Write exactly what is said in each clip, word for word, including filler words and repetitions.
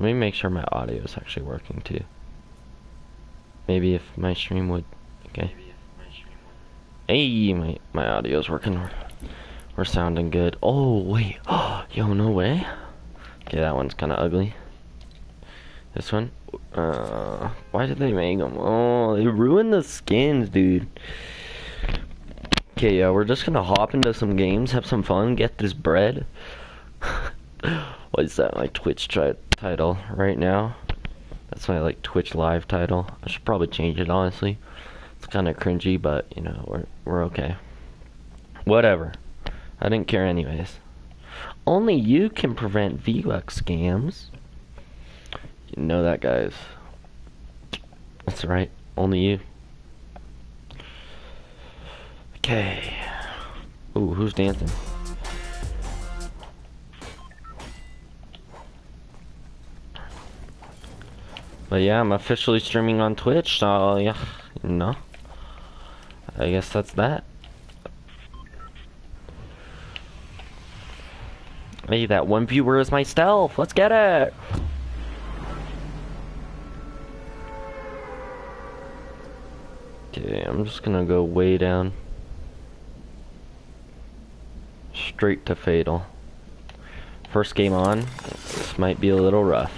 Let me make sure my audio is actually working too. Maybe if my stream would. Okay. Hey, my my audio is working. We're, we're sounding good. Oh wait. Oh, yo, no way. Okay, that one's kind of ugly. This one. Uh, why did they make them? Oh, they ruined the skins, dude. Okay, yeah, we're just gonna hop into some games, have some fun, get this bread. What is that? My Twitch tri title right now. That's my like Twitch live title. I should probably change it, honestly. It's kind of cringy, but you know we're we're okay. Whatever. I didn't care anyways. Only you can prevent V bucks scams. You know that, guys. That's right. Only you. Okay. Ooh, who's dancing? But yeah, I'm officially streaming on Twitch, so yeah, you know. I guess that's that. Hey, that one viewer is my stealth. Let's get it. Okay, I'm just gonna go way down. Straight to Fatal. First game on. This might be a little rough.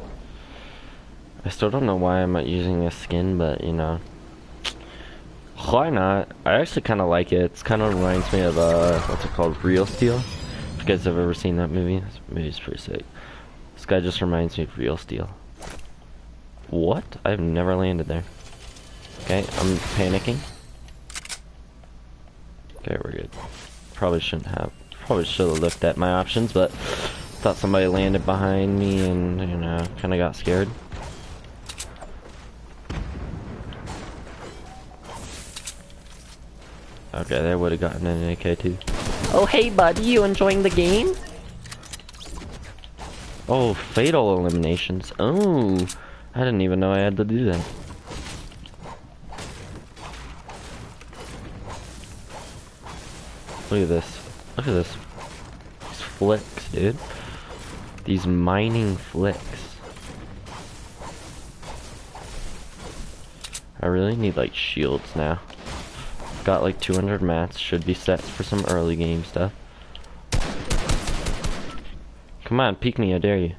I still don't know why I'm not using this skin, but you know. Why not? I actually kind of like it. It kind of reminds me of, uh, what's it called? Real Steel? If you guys have ever seen that movie, this movie's pretty sick. This guy just reminds me of Real Steel. What? I've never landed there. Okay, I'm panicking. Okay, we're good. Probably shouldn't have. Probably should have looked at my options, but thought somebody landed behind me and, you know, kind of got scared. Okay, there would have gotten an A K too. Oh, hey, buddy, you enjoying the game? Oh, fatal eliminations. Oh, I didn't even know I had to do that. Look at this. Look at this. These flicks, dude. These mining flicks. I really need, like, shields now. Got like two hundred mats, should be set for some early game stuff. Come on, peek me, I dare you.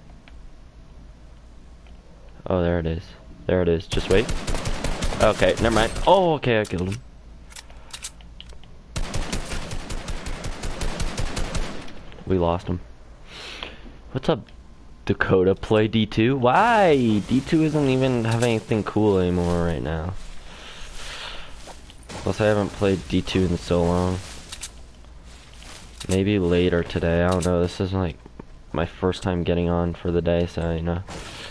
Oh, there it is. There it is. Just wait. Okay, never mind. Oh, okay, I killed him. We lost him. What's up, Dakota? Play D two? Why? D two isn't even have anything cool anymore right now. Plus, I haven't played D two in so long. Maybe later today. I don't know. This is like my first time getting on for the day, so you know.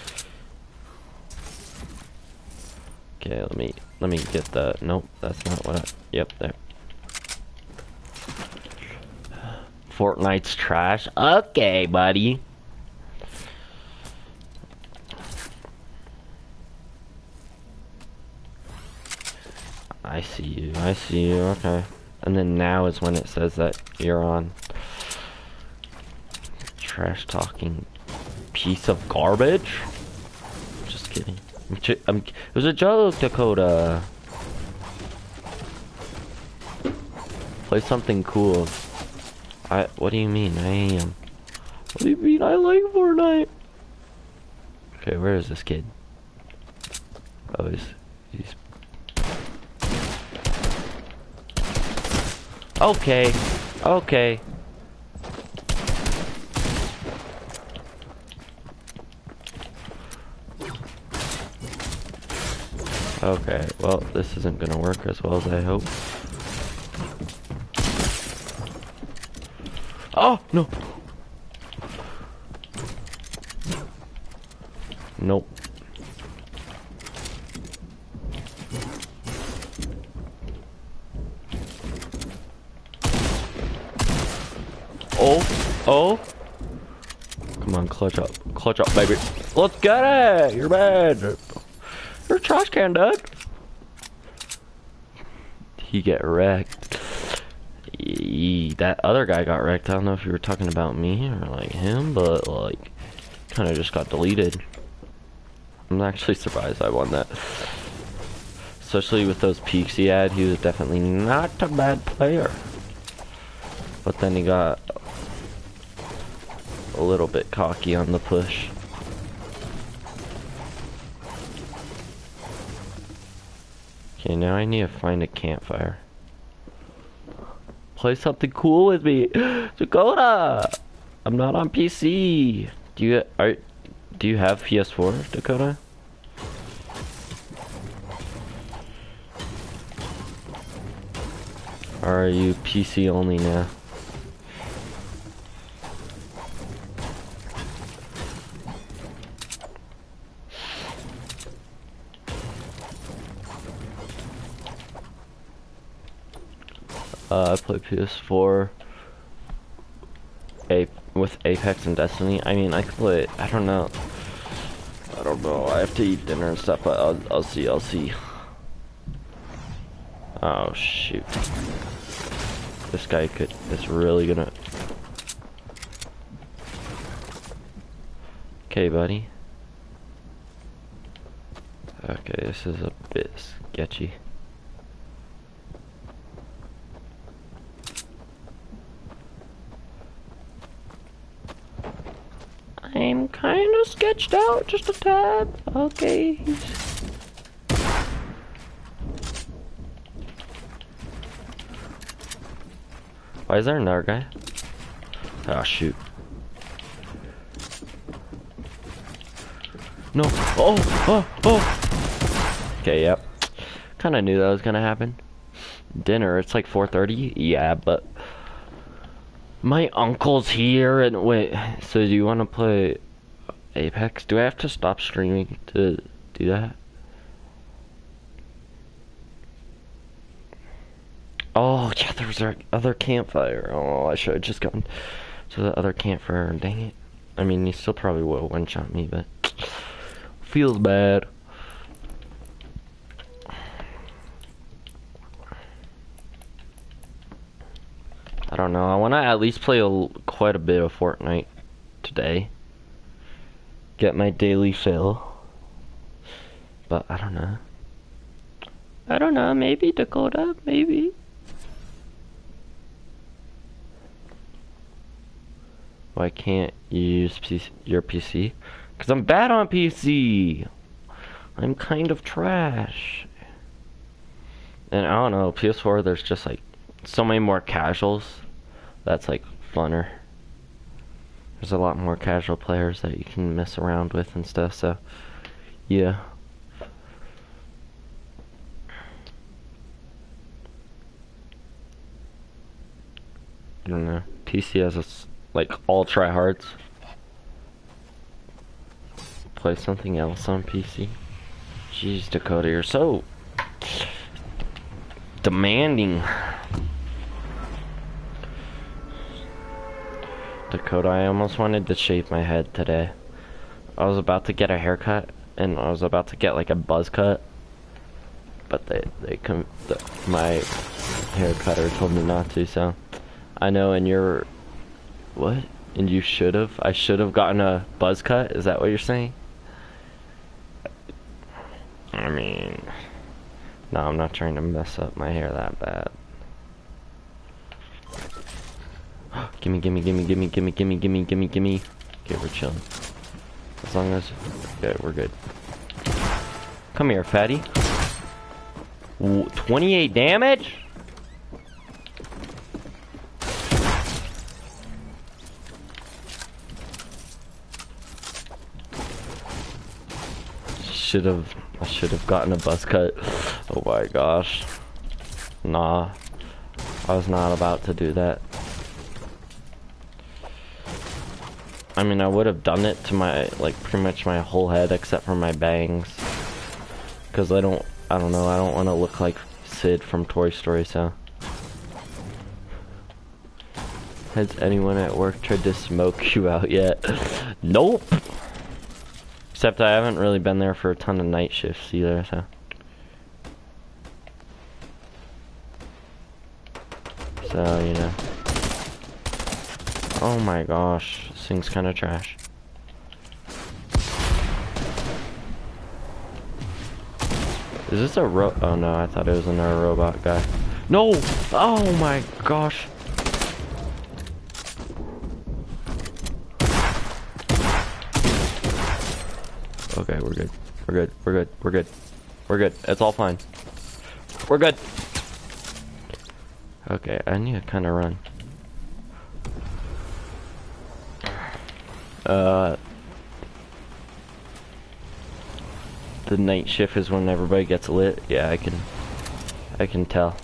Okay, let me let me get the. Nope, that's not what I. Yep, there. Fortnite's trash. Okay, buddy. I see you, I see you, okay. And then now is when it says that you're on. Trash talking piece of garbage? Just kidding. I'm j I'm, it was a joke, Dakota. Play something cool. I, what do you mean? I am. What do you mean I like Fortnite? Okay, where is this kid? Oh, he's, he's Okay, okay. Okay, well, this isn't gonna work as well as I hope. Oh, no! Nope. Oh, oh. Come on, clutch up. Clutch up, baby. Let's get it! You're bad. You're a trash can, dude. He get wrecked. Eee, that other guy got wrecked. I don't know if you were talking about me or like him, but like, Kind of just got deleted. I'm actually surprised I won that. Especially with those peaks he had, he was definitely not a bad player. But then he got a little bit cocky on the push. Okay, now I need to find a campfire. Play something cool with me. Dakota! I'm not on P C. Do you are do you have P S four, Dakota? Or are you P C only now? Uh, I play P S four A with Apex and Destiny. I mean, I could play, I don't know. I don't know. I have to eat dinner and stuff, but I'll, I'll see, I'll see. Oh, shoot. This guy could, is really gonna... Okay, buddy. Okay, this is a bit sketchy. I'm kind of sketched out, just a tad. Okay. Why is there another guy? Oh, shoot. No. Oh, oh, oh. Okay, yep. Kind of knew that was gonna happen. Dinner, it's like four thirty? Yeah, but... My uncle's here and wait, so do you want to play Apex? Do I have to stop streaming to do that? Oh, yeah, there's our other campfire. Oh, I should have just gone to the other campfire. Dang it. I mean, he still probably will one-shot me, but feels bad. I don't know. I want to at least play a, quite a bit of Fortnite today. Get my daily fill. But I don't know. I don't know. Maybe Dakota. Maybe. Why can't you use P C, your P C? Because I'm bad on P C. I'm kind of trash. And I don't know. P S four, there's just like so many more casuals. That's like funner. There's a lot more casual players that you can mess around with and stuff, so yeah. I don't know. P C has a, like all tryhards. Play something else on P C. Jeez, Dakota, you're so demanding. Dakota, I almost wanted to shave my head today. I was about to get a haircut, and I was about to get like a buzz cut, but they they come the, my hair cutter told me not to. So I know, and you're what? And you should have. I should have gotten a buzz cut. Is that what you're saying? I mean, no, I'm not trying to mess up my hair that bad. Gimme, gimme, gimme, gimme, gimme, gimme, gimme, gimme, gimme. Okay, we're chilling. As long as... Okay, we're good. Come here, fatty. Ooh, twenty-eight damage? Should have... I should have gotten a buzz cut. Oh my gosh. Nah. I was not about to do that. I mean, I would have done it to my, like, pretty much my whole head except for my bangs. Because I don't, I don't know, I don't want to look like Sid from Toy Story, so. Has anyone at work tried to smoke you out yet? Nope! Except I haven't really been there for a ton of night shifts either, so. So, you know. Oh my gosh, this thing's kind of trash. Is this a ro- oh no, I thought it was another robot guy. No! Oh my gosh. Okay, we're good. We're good. We're good. We're good. We're good. It's all fine. We're good. Okay, I need to kind of run. Uh, the night shift is when everybody gets lit. Yeah, I can, I can tell.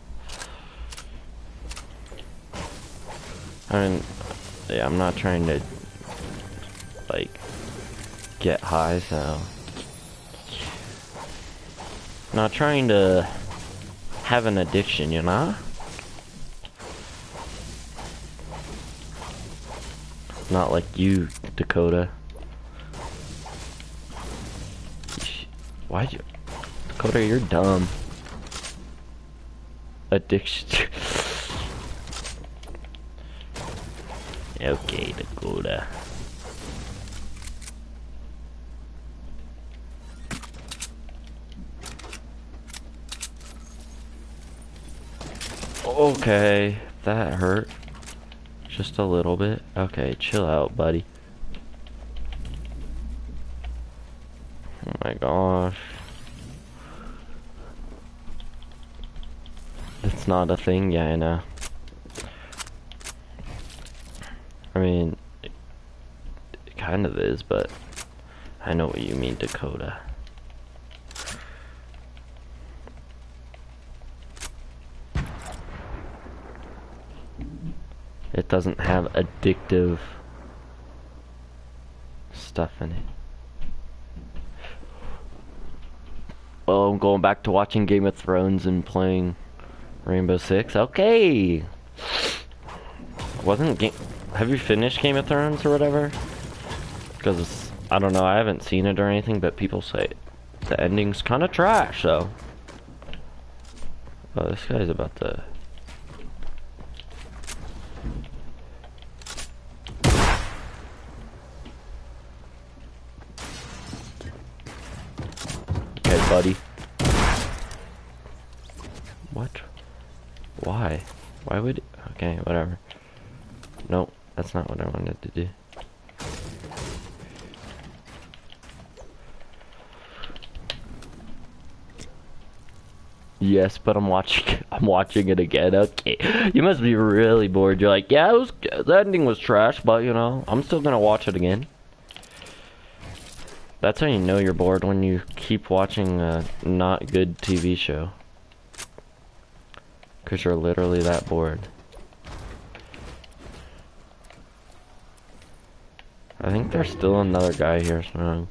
I mean, yeah, I'm not trying to like get high, so not trying to have an addiction, you know? Not like you, Dakota. Why'd you... Dakota, you're dumb. Addiction. Okay, Dakota. Okay, that hurt. Just a little bit. Okay, chill out, buddy. Oh my gosh. It's not a thing, yeah, I know. I mean, it, it kind of is, but I know what you mean, Dakota. It doesn't have addictive stuff in it. Well, I'm going back to watching Game of Thrones and playing Rainbow Six. Okay. Wasn't game... Have you finished Game of Thrones or whatever? Because, I don't know, I haven't seen it or anything, but people say the ending's kind of trash, so... Oh, this guy's about to... Okay, buddy. What? Why? Why would... Okay, whatever. Nope, that's not what I wanted to do. Yes, but I'm watching. I'm watching it again. Okay, you must be really bored. You're like, yeah, it was. The ending was trash, but you know, I'm still gonna watch it again. That's how you know you're bored, when you keep watching a not good T V show. Cause you're literally that bored. I think there's still another guy here, so.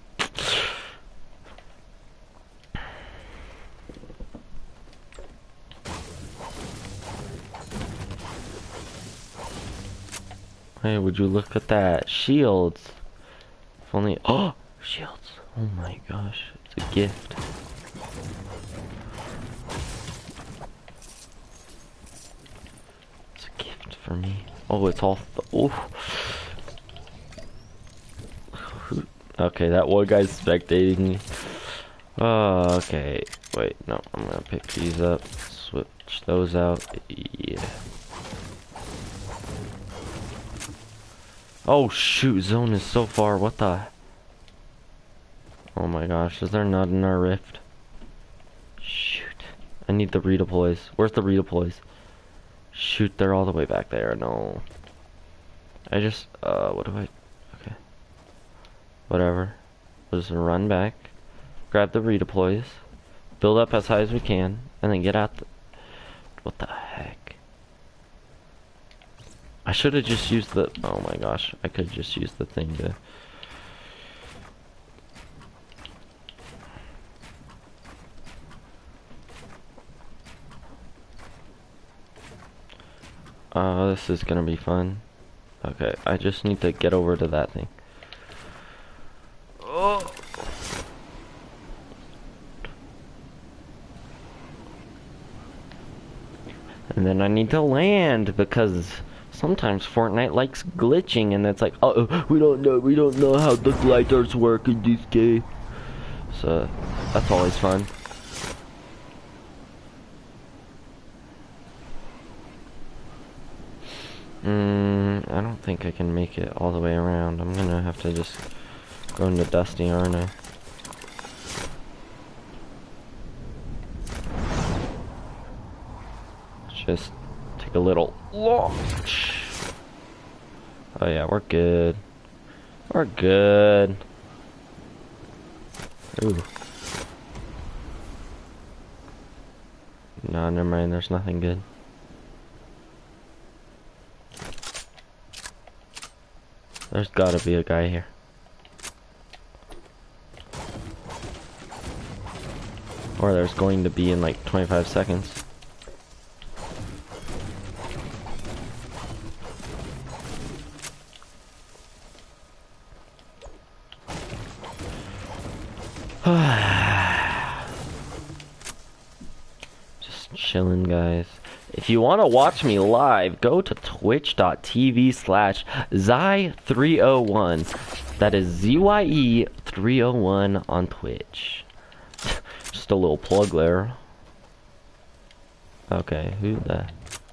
Hey, would you look at that? Shields. If only... Oh! Shields. Oh my gosh. It's a gift. It's a gift for me. Oh, it's all... Oh. Okay, that one guy's spectating me. Oh, okay. Wait, no. I'm gonna pick these up. Switch those out. Yeah. Oh shoot, zone is so far, what the... Oh my gosh, is there not in our rift? Shoot. I need the redeploys. Where's the redeploys? Shoot, they're all the way back there, no. I just, uh, what do I... Okay. Whatever. We'll just run back. Grab the redeploys. Build up as high as we can. And then get out the... What the heck? I should have just used the... Oh my gosh, I could just use the thing to... Uh, this is gonna be fun. Okay, I just need to get over to that thing. Oh! And then I need to land, because... Sometimes Fortnite likes glitching, and it's like, oh, we don't know, we don't know how the gliders work in this game. So, that's always fun. Mm, I don't think I can make it all the way around. I'm gonna have to just go into Dusty, aren't I? Just take a little launch. Oh yeah, we're good. We're good. Ooh. No, never mind. There's nothing good. There's gotta be a guy here. Or there's going to be in like twenty-five seconds. Just chilling, guys. If you want to watch me live, go to twitch.tv slash Zye three oh one. That is Z Y E three oh one on Twitch. Just a little plug there. Okay, who the...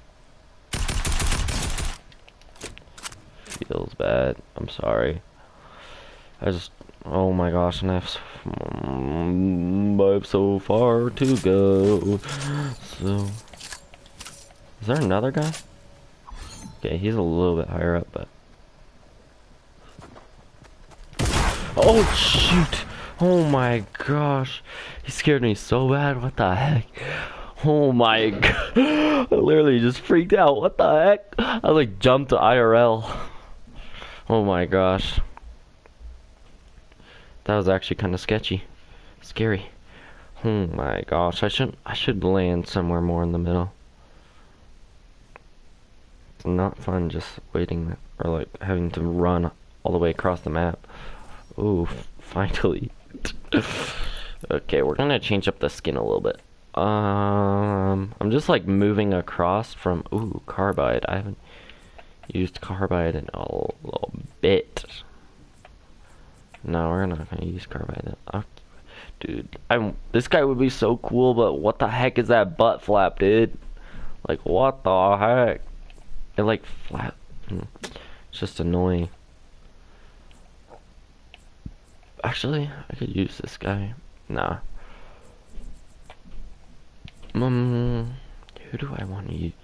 Feels bad. I'm sorry. I just... Oh my gosh, and I have, I have so far to go. So... Is there another guy? Okay, he's a little bit higher up, but... Oh, shoot! Oh my gosh. He scared me so bad. What the heck? Oh my god. I literally just freaked out. What the heck? I like jumped to I R L. Oh my gosh. That was actually kind of sketchy. Scary. Oh my gosh. I should I should land somewhere more in the middle. It's not fun just waiting or like having to run all the way across the map. Ooh, finally. Okay, we're gonna change up the skin a little bit. Um, I'm just like moving across from, ooh, carbide. I haven't used carbide in a little bit. No, we're not gonna use carbide. Oh, dude, I'm, this guy would be so cool, but what the heck is that butt flap, dude? Like, what the heck? It like flap. It's just annoying. Actually, I could use this guy. Nah. Um, who do I want to use?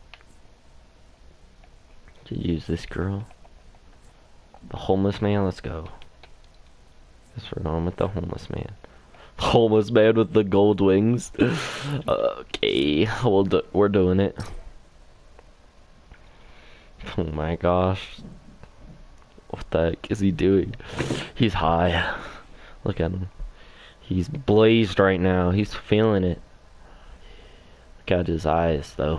To use this girl. The homeless man, let's go. Guess we're going with the homeless man. Homeless man with the gold wings. Okay, we'll do, we're doing it. Oh my gosh. What the heck is he doing? He's high. Look at him. He's blazed right now. He's feeling it. Look at his eyes, though.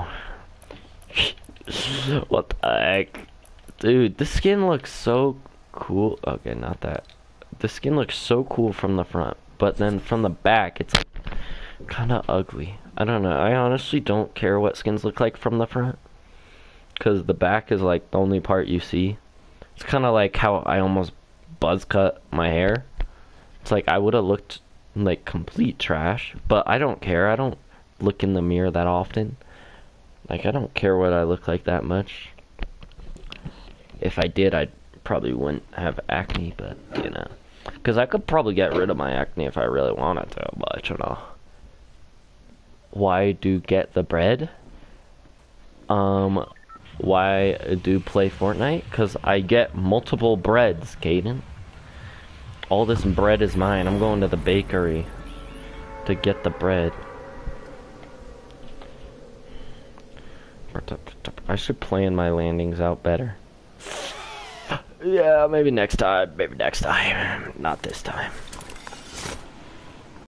What the heck? Dude, this skin looks so cool. Okay, not that. The skin looks so cool from the front, but then from the back, it's like kind of ugly. I don't know. I honestly don't care what skins look like from the front, because the back is like the only part you see. It's kind of like how I almost buzz cut my hair. It's like I would have looked like complete trash, but I don't care. I don't look in the mirror that often. Like, I don't care what I look like that much. If I did, I probably wouldn't have acne, but, you know. Because I could probably get rid of my acne if I really wanted to, but I don't know. Why do get the bread? Um, why do play Fortnite? Because I get multiple breads, Caden. All this bread is mine. I'm going to the bakery to get the bread. I should plan my landings out better. Yeah, maybe next time. Maybe next time. Not this time.